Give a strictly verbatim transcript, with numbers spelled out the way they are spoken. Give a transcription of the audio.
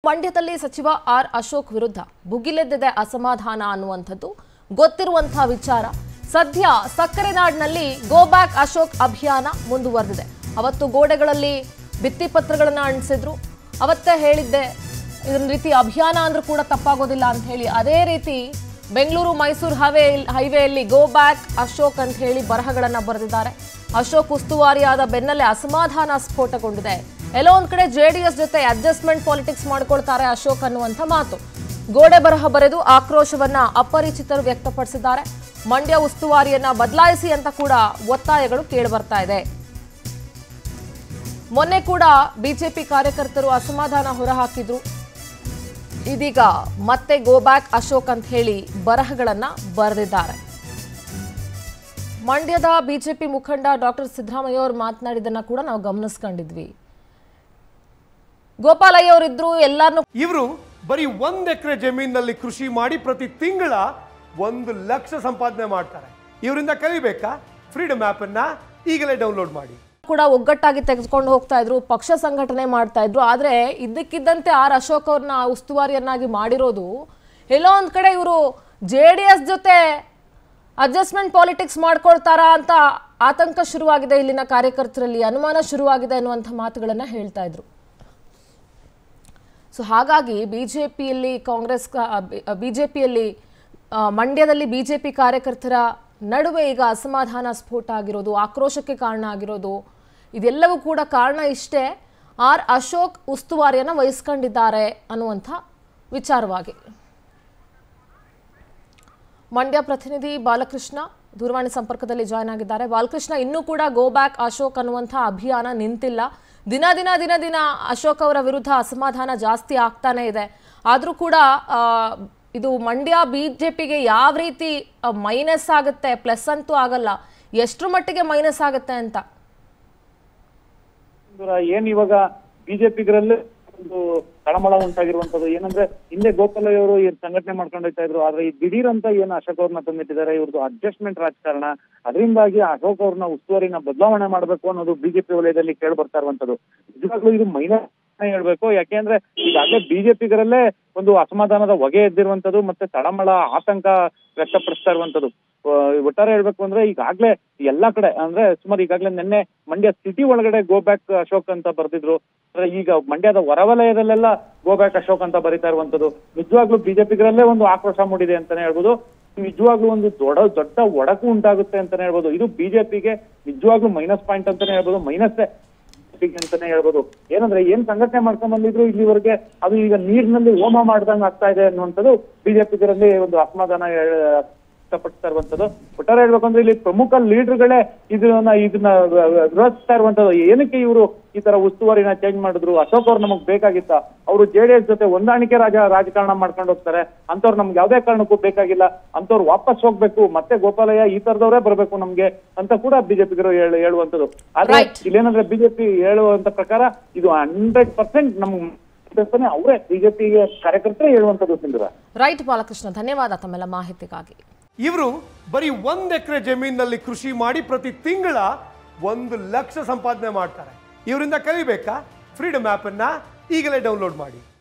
ಮಂಡ್ಯದಲ್ಲಿ ಸಚಿವ ಆರ್ ಅಶೋಕ್ ವಿರುದ್ಧ ಭುಗಿಲೆದ್ದಿದೆ ಅಸಮಾಧಾನ ಅನ್ನುವಂಥದ್ದು ಗೊತ್ತಿರುವಂತಹ ವಿಚಾರ. ಸದ್ಯ ಸಕ್ಕರೆ ನಾಡಿನಲ್ಲಿ ಗೋ ಬ್ಯಾಕ್ ಅಶೋಕ್ ಅಭಿಯಾನ ಮುಂದುವರೆದಿದೆ. ಅವತ್ತು ಗೋಡೆಗಳಲ್ಲಿ ಭಿತ್ತಿಪತ್ರಗಳನ್ನು ಅಂಟಿಸಿದ್ರು. ಅವತ್ತೇ ಹೇಳಿದ್ದೆ ಇದೊಂದು ರೀತಿ ಅಭಿಯಾನ ಅಂದ್ರೂ ಕೂಡ ತಪ್ಪಾಗೋದಿಲ್ಲ ಅಂತ ಹೇಳಿ. ಅದೇ ರೀತಿ ಬೆಂಗಳೂರು ಮೈಸೂರು ಹೈವೇ ಹೈವೇಯಲ್ಲಿ ಗೋ ಬ್ಯಾಕ್ ಅಶೋಕ್ ಅಂತ ಹೇಳಿ ಬರಹಗಳನ್ನು ಬರೆದಿದ್ದಾರೆ. ಅಶೋಕ್ ಉಸ್ತುವಾರಿಯಾದ ಬೆನ್ನಲ್ಲೇ ಅಸಮಾಧಾನ ಸ್ಫೋಟಗೊಂಡಿದೆ. ಎಲ್ಲೋ ಒಂದ್ ಕಡೆ ಜೆಡಿಎಸ್ ಜೊತೆ ಅಡ್ಜಸ್ಟ್ಮೆಂಟ್ ಪಾಲಿಟಿಕ್ಸ್ ಮಾಡ್ಕೊಳ್ತಾರೆ ಅಶೋಕ್ ಅನ್ನುವಂಥ ಮಾತು. ಗೋಡೆ ಬರಹ ಬರೆದು ಆಕ್ರೋಶವನ್ನ ಅಪರಿಚಿತರು ವ್ಯಕ್ತಪಡಿಸಿದ್ದಾರೆ. ಮಂಡ್ಯ ಉಸ್ತುವಾರಿಯನ್ನ ಬದಲಾಯಿಸಿ ಅಂತ ಕೂಡ ಒತ್ತಾಯಗಳು ಕೇಳಿ ಬರ್ತಾ ಇದೆ. ಮೊನ್ನೆ ಕೂಡ ಬಿಜೆಪಿ ಕಾರ್ಯಕರ್ತರು ಅಸಮಾಧಾನ ಹೊರಹಾಕಿದ್ರು. ಇದೀಗ ಮತ್ತೆ ಗೋ ಬ್ಯಾಕ್ ಅಶೋಕ್ ಅಂತ ಹೇಳಿ ಬರಹಗಳನ್ನ ಬರೆದಿದ್ದಾರೆ. ಮಂಡ್ಯದ ಬಿಜೆಪಿ ಮುಖಂಡ ಡಾಕ್ಟರ್ ಸಿದ್ದರಾಮಯ್ಯ ಅವರು ಮಾತನಾಡಿದ್ದನ್ನ ಕೂಡ ನಾವು ಗಮನಿಸ್ಕೊಂಡಿದ್ವಿ. ಗೋಪಾಲಯ್ಯ ಅವರಿದ್ರು ಎಲ್ಲಾರನ್ನು ಇವರು ಬರೀ ಒಂದ್ ಎಕರೆ ಜಮೀನಿನಲ್ಲಿ ಕೃಷಿ ಮಾಡಿ ಪ್ರತಿ ತಿಂಗಳ ಒಂದು ಲಕ್ಷ ಸಂಪಾದನೆ ಮಾಡ್ತಾರೆ. ಇವರಿಂದ ಕಲಿಬೇಕಾ? ಫ್ರೀಡಮ್ ಆಪ್ ಅನ್ನ ಈಗಲೇ ಡೌನ್ಲೋಡ್ ಮಾಡಿ. ಕೂಡ ಒಗ್ಗಟ್ಟಾಗಿ ತೆಗೆದುಕೊಂಡು ಹೋಗ್ತಾ ಇದ್ರು, ಪಕ್ಷ ಸಂಘಟನೆ ಮಾಡ್ತಾ ಇದ್ರು. ಆದ್ರೆ ಇದ್ದಕ್ಕಿದ್ದಂತೆ ಆರ್ ಅಶೋಕ್ ಅವ್ರನ್ನ ಉಸ್ತುವಾರಿಯನ್ನಾಗಿ ಮಾಡಿರೋದು ಎಲ್ಲೋ ಒಂದ್ ಕಡೆ ಇವರು ಜೆ ಡಿ ಎಸ್ ಜೊತೆ ಅಡ್ಜಸ್ಟ್ಮೆಂಟ್ ಪಾಲಿಟಿಕ್ಸ್ ಮಾಡ್ಕೊಳ್ತಾರಾ ಅಂತ ಆತಂಕ ಶುರುವಾಗಿದೆ. ಇಲ್ಲಿನ ಕಾರ್ಯಕರ್ತರಲ್ಲಿ ಅನುಮಾನ ಶುರುವಾಗಿದೆ ಅನ್ನುವಂಥ ಮಾತುಗಳನ್ನ ಹೇಳ್ತಾ ಇದ್ರು. ಸೊ ಹಾಗಾಗಿ ಬಿಜೆಪಿಯಲ್ಲಿ ಕಾಂಗ್ರೆಸ್ ಬಿಜೆಪಿಯಲ್ಲಿ ಮಂಡ್ಯದಲ್ಲಿ ಬಿಜೆಪಿ ಕಾರ್ಯಕರ್ತರ ನಡುವೆ ಈಗ ಅಸಮಾಧಾನ ಸ್ಫೋಟ ಆಗಿರೋದು, ಆಕ್ರೋಶಕ್ಕೆ ಕಾರಣ ಆಗಿರೋದು, ಇದೆಲ್ಲವೂ ಕೂಡ ಕಾರಣ ಇಷ್ಟೇ, ಆರ್ ಅಶೋಕ್ ಉಸ್ತುವಾರಿಯನ್ನು ವಹಿಸ್ಕೊಂಡಿದ್ದಾರೆ ಅನ್ನುವಂಥ ವಿಚಾರವಾಗಿ. ಮಂಡ್ಯ ಪ್ರತಿನಿಧಿ ಬಾಲಕೃಷ್ಣ ದೂರವಾಣಿ ಸಂಪರ್ಕದಲ್ಲಿ ಜಾಯ್ನ್ ಆಗಿದ್ದಾರೆ. ಬಾಲಕೃಷ್ಣ, ಇನ್ನೂ ಕೂಡ ಗೋ ಬ್ಯಾಕ್ ಅಶೋಕ್ ಅನ್ನುವಂಥ ಅಭಿಯಾನ ನಿಂತಿಲ್ಲ. ದಿನ ದಿನ ದಿನ ದಿನ ಅಶೋಕ್ ಅವರ ವಿರುದ್ಧ ಅಸಮಾಧಾನ ಜಾಸ್ತಿ ಆಗ್ತಾನೆ ಇದೆ. ಆದರೂ ಕೂಡ ಇದು ಮಂಡ್ಯ ಬಿಜೆಪಿಗೆ ಯಾವ ರೀತಿ ಮೈನಸ್ ಆಗುತ್ತೆ, ಪ್ಲಸ್ ಅಂತೂ ಆಗಲ್ಲ, ಎಷ್ಟರ ಮಟ್ಟಿಗೆ ಮೈನಸ್ ಆಗುತ್ತೆ ಅಂತ? ಏನ್ ಇವಾಗ ಬಿಜೆಪಿಗರಲ್ಲೇ ಒಂದು ತಳಮಳ ಉಂಟಾಗಿರುವಂತದ್ದು ಏನಂದ್ರೆ, ಹಿಂದೆ ಗೋಪಾಲಯ್ಯ ಅವರು ಏನ್ ಸಂಘಟನೆ ಮಾಡ್ಕೊಂಡು ಹೋಗ್ತಾ ಇದ್ರು. ಆದ್ರೆ ಈ ದಿಢೀರ್ ಅಂತ ಏನು ಅಶೋಕ್ ಅವ್ರನ್ನ ತಂದಿಟ್ಟಿದ್ದಾರೆ, ಇವ್ರದ್ದು ಅಡ್ಜಸ್ಟ್ಮೆಂಟ್ ರಾಜಕಾರಣ, ಅದರಿಂದಾಗಿ ಅಶೋಕ್ ಅವ್ರನ್ನ ಉಸ್ತುವಾರಿನ ಬದಲಾವಣೆ ಮಾಡಬೇಕು ಅನ್ನೋದು ಬಿಜೆಪಿ ವಲಯದಲ್ಲಿ ಕೇಳಿ ಬರ್ತಾ ಇರುವಂತದ್ದು. ನಿಜವಾಗ್ಲೂ ಇದು ಮೈನಸ್ ಹೇಳ್ಬೇಕು. ಯಾಕೆಂದ್ರೆ ಈಗಾಗಲೇ ಬಿಜೆಪಿಗರಲ್ಲೇ ಒಂದು ಅಸಮಾಧಾನದ ಹೊಗೆ ಎದ್ದಿರುವಂತದ್ದು, ಮತ್ತೆ ತಳಮಳ ಆತಂಕ ವ್ಯಕ್ತಪಡಿಸ್ತಾ ಇರುವಂತದ್ದು. ಒಟ್ಟಾರೆ ಹೇಳ್ಬೇಕು ಅಂದ್ರೆ ಈಗಾಗ್ಲೇ ಎಲ್ಲಾ ಕಡೆ ಅಂದ್ರೆ ಸುಮಾರು ಈಗಾಗ್ಲೇ ನಿನ್ನೆ ಮಂಡ್ಯ ಸಿಟಿ ಒಳಗಡೆ ಗೋ ಬ್ಯಾಕ್ ಅಶೋಕ್ ಅಂತ ಬರ್ತಿದ್ರು. ಈಗ ಮಂಡ್ಯದ ಹೊರವಲಯದಲ್ಲೆಲ್ಲ ಗೋ ಬ್ಯಾಕ್ ಅಶೋಕ್ ಅಂತ ಬರೀತಾ ಇರುವಂತದ್ದು. ನಿಜವಾಗ್ಲೂ ಬಿಜೆಪಿಗರಲ್ಲೇ ಒಂದು ಆಕ್ರೋಶ ಮೂಡಿದೆ ಅಂತಾನೆ ಹೇಳ್ಬೋದು. ನಿಜವಾಗ್ಲೂ ಒಂದು ದೊಡ್ಡ ದೊಡ್ಡ ಒಡಕು ಉಂಟಾಗುತ್ತೆ ಅಂತಾನೆ ಹೇಳ್ಬೋದು. ಇದು ಬಿಜೆಪಿಗೆ ನಿಜವಾಗ್ಲೂ ಮೈನಸ್ ಪಾಯಿಂಟ್ ಅಂತಾನೆ ಹೇಳ್ಬೋದು, ಮೈನಸ್ ಅಂತಾನೆ ಹೇಳ್ಬೋದು. ಏನಂದ್ರೆ ಏನ್ ಸಂಘಟನೆ ಮಾಡ್ಕೊಂಡ್ ಬಂದಿದ್ರು ಇಲ್ಲಿವರೆಗೆ ಅದು ಈಗ ನೀರಿನಲ್ಲಿ ಹೋಮ ಮಾಡ್ದಂಗ್ ಆಗ್ತಾ ಇದೆ ಅನ್ನುವಂಥದ್ದು ಬಿಜೆಪಿಗರಲ್ಲಿ ಒಂದು ಅಸಮಾಧಾನ ವ್ಯಕ್ತಪಡಿಸ್ತಾ ಇರುವಂತದ್ದು. ಒಟ್ಟಾರೆ ಹೇಳ್ಬೇಕಂದ್ರೆ ಇಲ್ಲಿ ಪ್ರಮುಖ ಲೀಡರ್ಗಳೇ ಇದನ್ನ ಇದನ್ನ ವಿರೋಧಿಸ್ತಾ ಇರುವಂತದ್ದು. ಏನಕ್ಕೆ ಇವರು ಈ ತರ ಉಸ್ತುವಾರಿನ ಚೇಂಜ್ ಮಾಡಿದ್ರು? ಅಶೋಕ್ ಅವ್ರು ನಮಗ್ ಬೇಕಾಗಿತ್ತ? ಅವರು ಜೆಡಿಎಸ್ ಜೊತೆ ಹೊಂದಾಣಿಕೆ ರಾಜ ರಾಜಕಾರಣ ಮಾಡ್ಕೊಂಡು ಹೋಗ್ತಾರೆ. ಅಂತವ್ರು ನಮ್ಗೆ ಯಾವ್ದೇ ಕಾರಣಕ್ಕೂ ಬೇಕಾಗಿಲ್ಲ, ಅಂತವ್ರು ವಾಪಸ್ ಹೋಗ್ಬೇಕು, ಮತ್ತೆ ಗೋಪಾಲಯ್ಯ ಈ ತರದವರೇ ಬರ್ಬೇಕು ನಮ್ಗೆ ಅಂತ ಕೂಡ ಬಿಜೆಪಿಗರು ಹೇಳುವಂತದ್ದು. ಆದ್ರೆ ಇಲ್ಲೇನಂದ್ರೆ ಬಿಜೆಪಿ ಹೇಳುವಂತ ಪ್ರಕಾರ ಇದು ಹಂಡ್ರೆಡ್ ಪರ್ಸೆಂಟ್ ನಮ್ಗೆ ಅವರೇ ಬಿಜೆಪಿಗೆ ಕಾರ್ಯಕರ್ತರೇ ಹೇಳುವಂತದ್ದು. ಸಿಂಧುರ ರೈಟ್ ಬಾಲಕೃಷ್ಣ, ಧನ್ಯವಾದ ತಮ್ಮೆಲ್ಲ ಮಾಹಿತಿಗಾಗಿ. ಇವರು ಬರೀ ಒಂದ್ ಎಕರೆ ಜಮೀನಿನಲ್ಲಿ ಕೃಷಿ ಮಾಡಿ ಪ್ರತಿ ತಿಂಗಳ ಒಂದು ಲಕ್ಷ ಸಂಪಾದನೆ ಮಾಡ್ತಾರೆ. ಇವರಿಂದ ಕಲಿಬೇಕಾ? ಫ್ರೀಡಮ್ ಆಪ್ ಅನ್ನ ಈಗಲೇ ಡೌನ್ಲೋಡ್ ಮಾಡಿ.